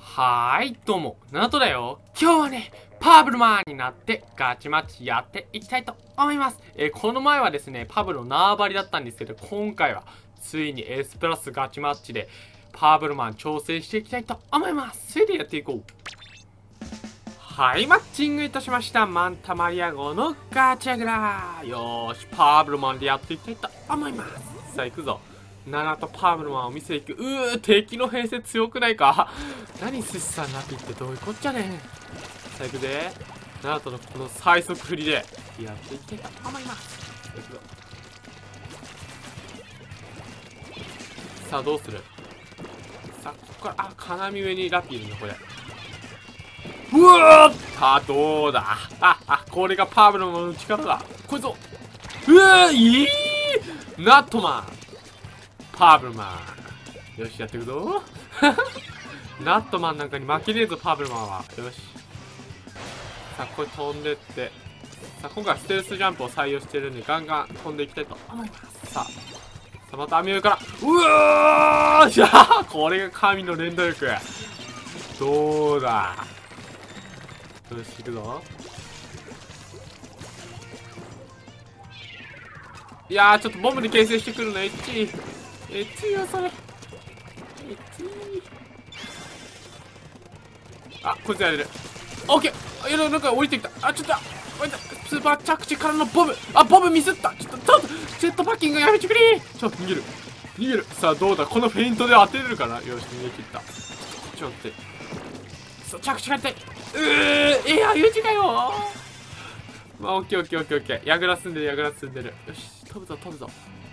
どうも、ナナトだよ。今日はね、パブロマンになってガチマッチやっていきたいと思います。この前はですね、パブロ縄張りだったんですけど、今回はついに S プラスガチマッチでパブロマン挑戦していきたいと思います。それでやっていこう。はい、マッチングいたしました。マンタマリア号のガチャグラー。よーし、パブロマンでやっていきたいと思います。さあ、行くぞ。ナナとパブロマンを見せていく。敵の編成強くないか？何寿司さんラピってどういうこっちゃねん。さあ行くぜ。ナナとのこの最速振りでやっていきたいと思います。行くぞ。さあどうする？さあここから金網上にラピいるのこれ。うわーどうだ。これがパブロマンの力だ。こいつをいいナットマンパブロマン。よし、やっていくぞ。ナットマンなんかに負けねえぞ、パブロマンは。よし。さあ、これ飛んでって。さあ、今回はステルスジャンプを採用してるんで、ガンガン飛んでいきたいと思います。さあ、また網上から。じゃあ、これが神の連動力。どうだ。よし、行くぞ。いやー、ちょっとボムで形成してくるの、エッチよ、それ。こいつやれる。オッケー。いや、なんか降りてきた。ちょっと、スーパー着地からのボム。ボムミスった。ちょっと、ジェットパッキングやめてくれ。逃げる。さあ、どうだ。このフェイントで当てれるかな。よし、逃げ切った。ちょっと待って。そう、着地がりたい。U 字かよ。オッケー。矢倉積んでる。よし、飛ぶぞ。こ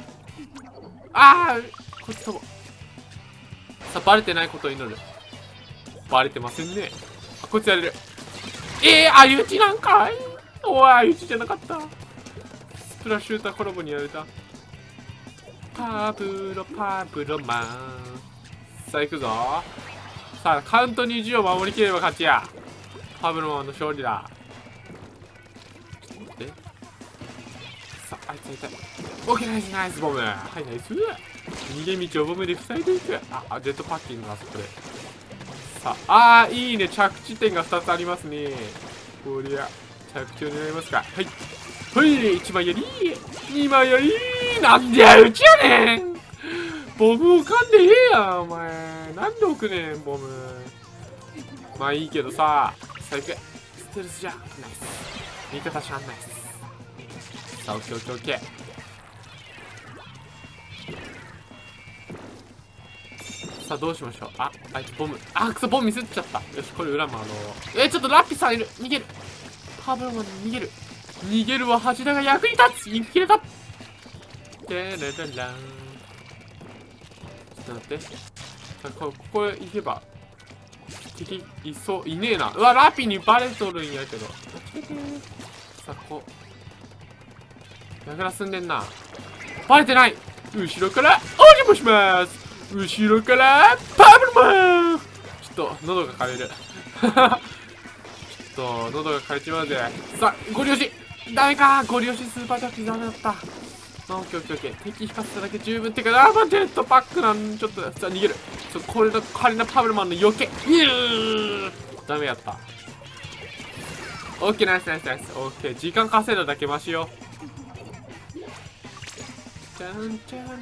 っち飛ぼう。さあ、バレてないことを祈る。バレてませんね。こいつやれる。相打ちなんかい。相打ちじゃなかった。スプラシューターコラボにやれた。パブロマン。さあ、行くぞ。さあ、カウント20を守りきれば勝ちや。パブロマンの勝利だ。さあ、あいつ痛い。オッケー、ナイスボム。はい、ナイス。逃げ道をボムで塞いでいく。ジェットパッキングがそこで。さあ、いいね。着地点が2つありますね。こりゃ、着地を狙いますか。はい。1枚やり。2枚やり。なんでやうちやねん。ボム置かんでええやん、お前。なんで置くねん、ボム。まあいいけどさ。さあ、行く。ステルスじゃん。ナイス。味方しゃんナイス。さあ、オッケー。さあどうしましょう。あいつボム。クソボムミスっちゃった。よし、これ裏もちょっとラッピさんいる。逃げる。パブロマン逃げるわ。橋田が役に立つ。インフィレた。でらららん。ちょっと待って。さあここへ行けば敵いそう。いねえな。ラッピにバレとるんやけど。さあやぐら進んでんな。バレてない。後ろからお邪魔します。後ろからパブロマン。ちょっと喉が枯れる。喉が枯れちまうぜ。さあゴリ押しダメか。ゴリ押しスーパージャッジダメだった。オッケー。敵引かせただけ十分ってか。ジェットパックなんちょっと。さあ逃げる。これの華麗なパブロマンの避け。ダメやった。オッケー、ナイス。オッケー、時間稼いだだけマシよ。ちゃん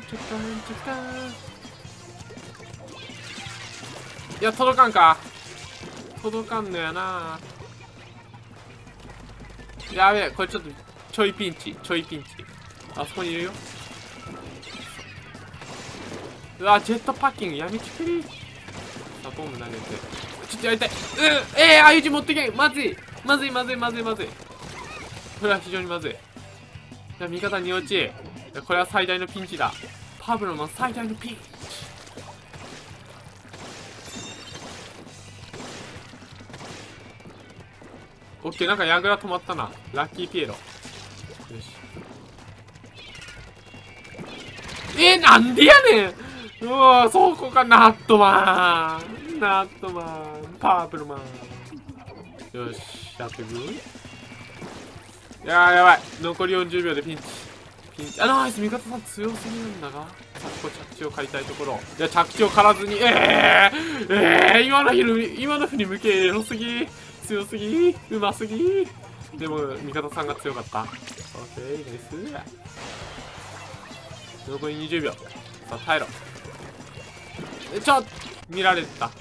いや、届かんか。届かんのやな。やべえ、これちょっとちょいピンチ。あそこにいるよ。ジェットパッキングやめてくれ。さあボム投げてちょっとやりたい。相打ち持ってけん。まずい。これは非常にまずい。いや、味方に落ち。これは最大のピンチだ。パブロの最大のピンチ。オッケー、なんか矢倉止まったな。ラッキーピエロ。よし。なんでやねん。そこか。ナットマンパブロマン。よし、やってく。やばい。残り40秒でピンチ。ナイス。味方さん強すぎるんだが。 ここ着地を借りたいところ。いや、着地を狩らずに、今の振り向け、エロすぎ、強すぎ、うますぎ。でも、味方さんが強かった。オッケー、ナイス。残り20秒。さあ、耐えろ。見られてた。こ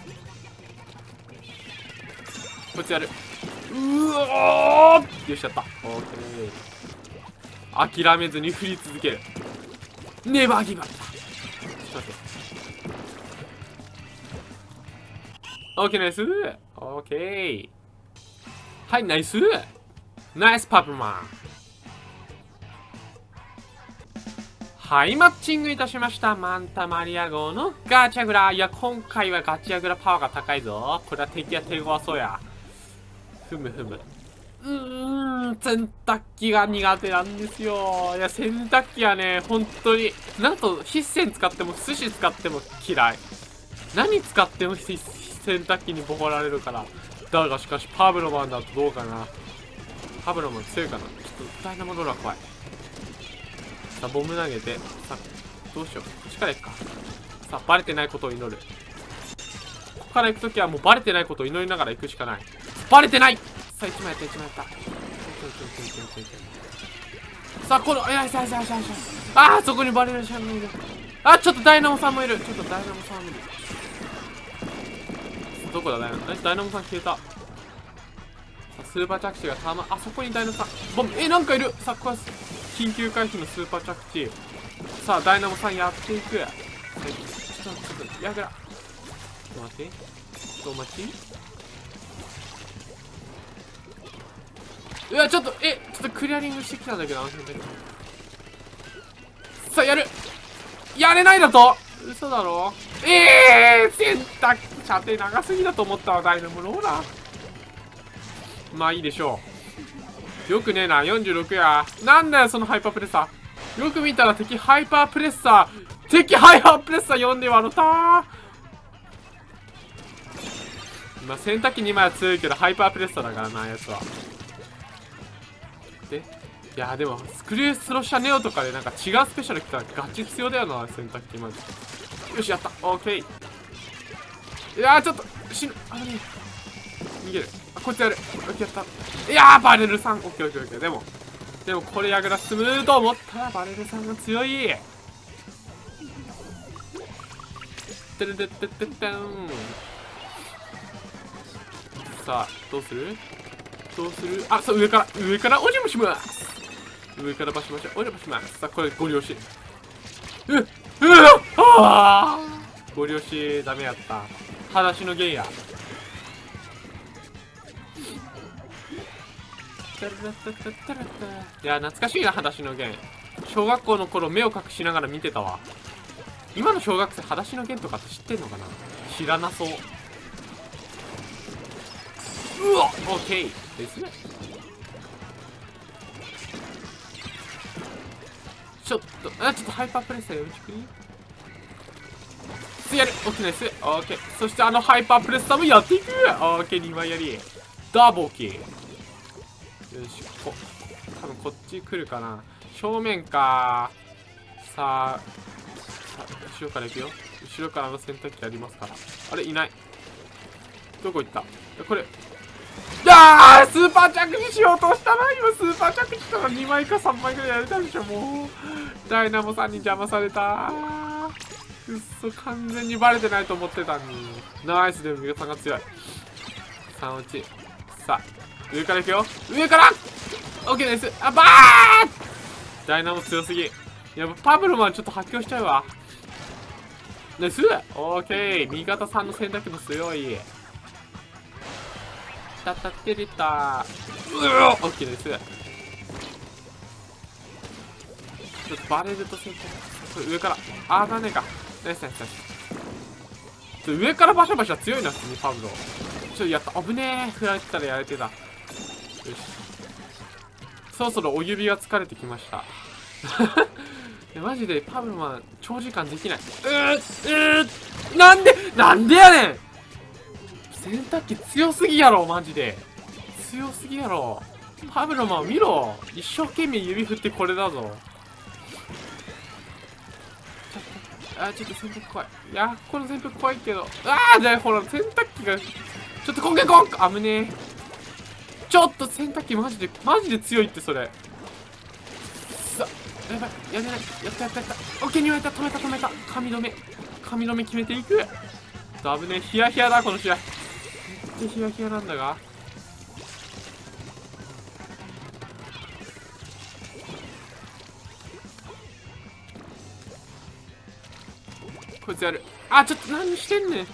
いつやる。よし、やった。オッケー。諦めずに振り続ける。ネバーギブアップだ。ちょっと待って。オッケー、ナイス。オッケー。はい、ナイス。ナイスパプマン。はい、マッチングいたしました。マンタマリア号のガチャグラ。いや、今回はガチャグラパワーが高いぞ。これは敵が手強そうや。ふむ。洗濯機が苦手なんですよ。いや、洗濯機はね、本当に、なんと、必線使っても、寿司使っても嫌い。何使っても洗濯機にボコられるから。だがしかし、パブロマンだとどうかな。パブロマン強いかな。ちょっと、ダイナモドラ怖い。さあ、ボム投げて、さあ、どうしよう。こっちから行くか。さあ、バレてないことを祈る。ここから行くときはもうバレてないことを祈りながら行くしかない。バレてない。さあ、1枚やった。さあ、この、そこにバレるシャンがいる。ちょっとダイナモさんもいる。ダイナモさんは無理。どこだ、ダイナモさん消えた。さあ、スーパー着地がそこにダイナモさん。ボム、なんかいる。さあ、ここは緊急回避のスーパー着地。さあ、ダイナモさんやっていく。ちょっと、やぐら。ちょっと待って。ちょっとクリアリングしてきたんだけど、さあ、やれないだと嘘だろ。洗濯機射程長すぎだと思ったわ、ダイナモローラー。まあいいでしょう。よくねえな、46や。なんだよ、そのハイパープレッサー。よく見たら敵ハイパープレッサー呼んで笑ったー。まあ、洗濯機2枚は強いけど、ハイパープレッサーだからな、やつは。いやでもスクリュースロッシャネオとかでなんか違うスペシャル来たらガチ強だよな、洗濯機マジ。よし、やった。オッケー。いやちょっと死ぬ。逃げる。こいつやる。オッケー、やった。バレルさん。オッケー。でもこれやぐら進むと思ったらバレルさんが強い。さあ、どうする。そう、上からお邪魔します。上からバシバシお邪魔します。さあ、これゴリ押し。ゴリ押しダメやった。裸足のゲンや。いや、懐かしいな、裸足のゲン。小学校の頃目を隠しながら見てたわ。今の小学生裸足のゲンとかって知ってんのかな。知らなそう。オッケーですね。ちょっとハイパープレッサーよろしくやる。オッケーです。オッケー。そしてハイパープレッサーもやっていく。オッケー、2枚やり。ダボキ。よし、多分こっち来るかな。正面か。さあ、後ろから行くよ。後ろからの洗濯機ありますから。あれ、いない。どこ行った。これ。スーパー着地しようとしたな。今スーパー着地したら2枚か3枚ぐらいやれたでしょ。もうダイナモさんに邪魔された。くっそ、完全にバレてないと思ってたのに。ナイス。でも味方さんが強い。3落ち。さあ、上から行くよ。上からオッケーです。バーダイナモ強すぎ。いや、パブロマンちょっと発狂しちゃうわ。ナイス。オッケー。味方さんの選択も強い。オッケーです。ちょっとバレると選択。上からだねか。ナイス。上からバシャバシャ強いな、普通にパブロ。やった。危ねえ。振られてたらやれてた。よし、そろそろお指が疲れてきましたマジでパブロマン長時間できない。なんでやねん。洗濯機強すぎやろ、マジで。強すぎやろ。パブロマン見ろ。一生懸命指振ってこれだぞ。 あ、ちょっと洗濯怖い。いや、この洗濯怖いけど。じゃあほら、洗濯機が、ちょっとコンケコン危ねえ。ちょっと洗濯機マジで強いって、それ。さ、やばい、やれない。やった。オッケーに言われた。止めた。髪留め決めていく。危ねえ、ヒヤヒヤだ、この試合。めっちゃヒヤヒヤなんだが。こいつやる。ちょっと何してんねん。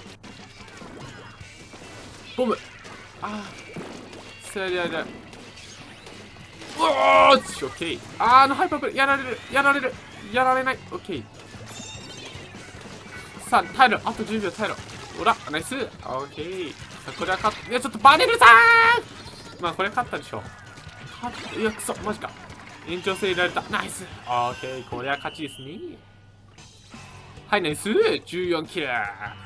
ボム。それでやる。おーし、オッケー。ハイパープル、やられない。オッケー。さあ、耐えろ。あと10秒耐えろ。ほら、ナイス。オッケー。さあ、これは勝った。いや、ちょっとバネルさーん。まあ、これ勝ったでしょ。いや、くそ、マジか。延長戦入れられた。ナイス。オッケー。これは勝ちですね。はい、ナイス。14キル。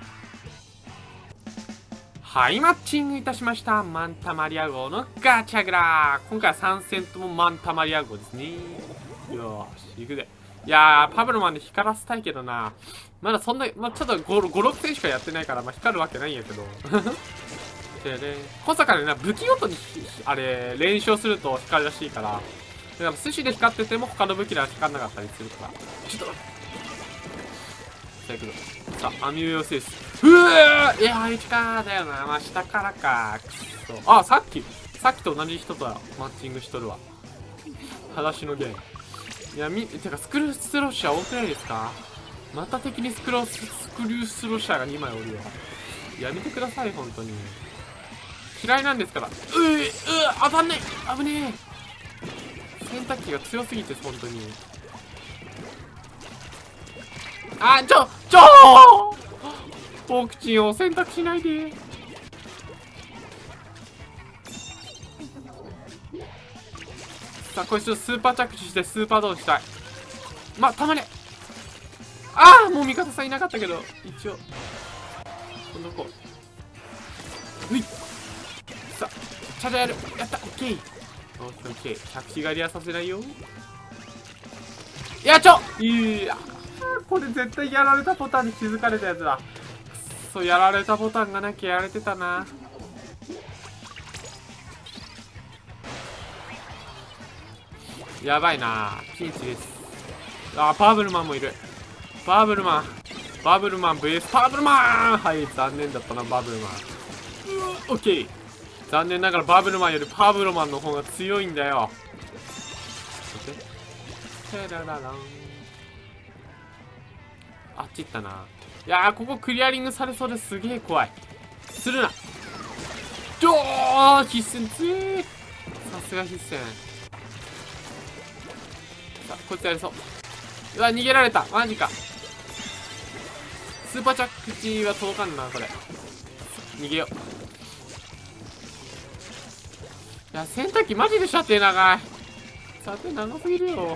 はい、マッチングいたしました。マンタマリア号のガチャグラー。今回は3戦ともマンタマリア号ですね。よーし、行くで。いやー、パブロマンで光らせたいけどな。まだそんな、ちょっと5、6戦しかやってないから、光るわけないんやけど。小坂でな、武器ごとに、連勝すると光るらしいから。だから寿司で光ってても他の武器では光らなかったりするから。ちょっと。さあ、網上寄せです。いやー、1だよな。まあ、下からか。くそ。さっきと同じ人とはマッチングしとるわ。裸足のゲーム。いや、てか、スクリュースロッシャー多くないですか？また敵にスクリュースロッシャーが2枚おるよ。やめてください、本当に。嫌いなんですから。当たんない。危ねえ。洗濯機が強すぎて、本当に。ポークチンを選択しないで。さあ、こいつをスーパー着地してスーパードーンしたい。たまに。もう味方さんいなかったけど、一応。どこさあ、チャジャやる。やった。オッケー。オッケー。着地狩りはさせないよ。これ絶対やられたボタンに気づかれたやつだ。そう、やられたボタンがなきゃやられてたな。やばいな。ピンチです。パーブルマンもいる。バブルマン VS パーブルマン。はい、残念だったな、バブルマン。オッケー。残念ながらバブルマンよりパーブルマンの方が強いんだよ。あっち行ったな。いやー、ここクリアリングされそうですげえ怖い。するな。必戦強え。さすが必戦。さあ、こいつやりそう。逃げられた。マジか。スーパー着地は届かんな、これ。逃げよう。いや、洗濯機マジで射程長い。射程長すぎるよ。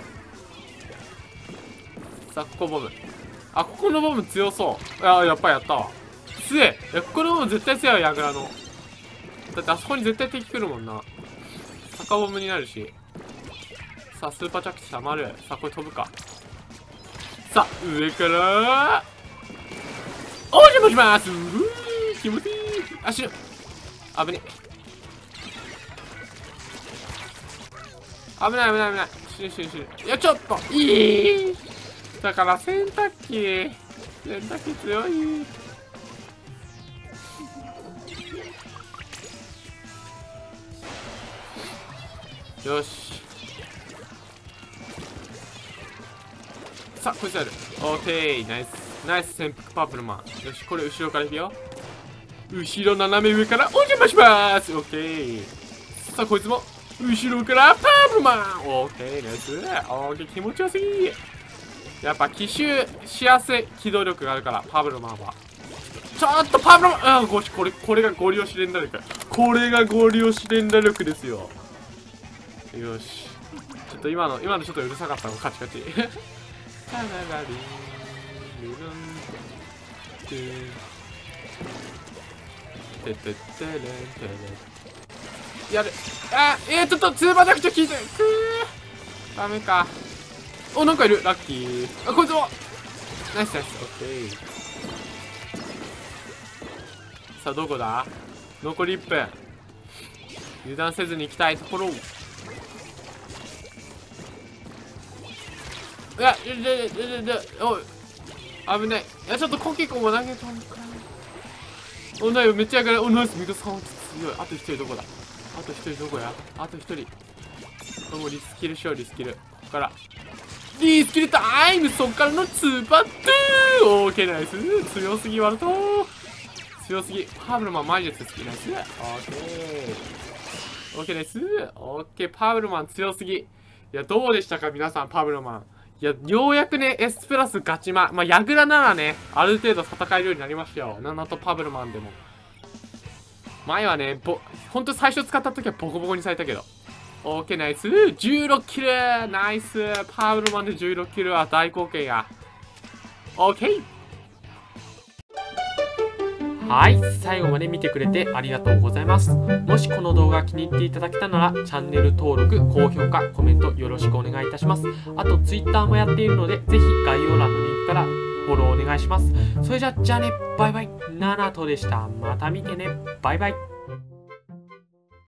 さあ、ここボム。ここのボム強そう。やっぱやったわ。強え。ここのボム絶対強いよ、ヤグラの。だってあそこに絶対敵来るもんな。坂ボムになるし。さあ、スーパー着地たまる。さあ、これ飛ぶか。さあ、上からお邪魔します。気持ちいい。死ぬ。危ね。危ない。死ぬ。いや、ちょっといい。だから洗濯機強い。よし。さあ、こいつやる。オーケー。ナイス潜伏パープルマン。よし、これ後ろからいくよ。後ろ斜め上からお邪魔します。オッケー。さあ、こいつも後ろからパープルマン。オッケー。ナイス。オッケー。気持ちよすぎ。やっぱ奇襲しやすい機動力があるから、パブロマンは。ちょっとパブロマン、これがゴリ押し連打力。これがゴリ押し連打力ですよ。よし。ちょっと今のちょっとうるさかったの、カチカチ。やる。ちょっとスーパー着地効いてる。ダメか。なんかいる。ラッキー。こいつもナイスナイス。オッケー。さあどこだ。残り1分。油断せずに行きたいところ。いや、おい、危ない。いや、ちょっとコキコも投げたんかい。お、なよ、めっちゃ上がる。お、ナイス、ミカさん強い。あと1人どこだ。あと1人どこや。あと1人。もうリスキルしよう、リスキル。ここから。リスキルタイム。そっからの2バットゥー。オーケー、ナイス。強すぎ、ワルト。強すぎ。パブルマンマジで強すぎ。ナイス。オーケー。オーケー、ナイス。オーケー、パブルマン強すぎ。いや、どうでしたか皆さん、パブルマン。いや、ようやくね、S プラスガチマ。まあ、ヤグラならね、ある程度戦えるようになりましたよ。ナナとパブルマンでも。前はね、ほんと最初使った時はボコボコにされたけど。オーケー、ナイス。16キル。ナイス。パブルマンで16キルは大貢献や。オーケー。はい、最後まで見てくれてありがとうございます。もしこの動画気に入っていただけたなら、チャンネル登録、高評価、コメントよろしくお願いいたします。あと Twitter もやっているので、ぜひ概要欄のリンクからフォローお願いします。それじゃあね、バイバイ。ナナトでした。また見てね。バイバイ。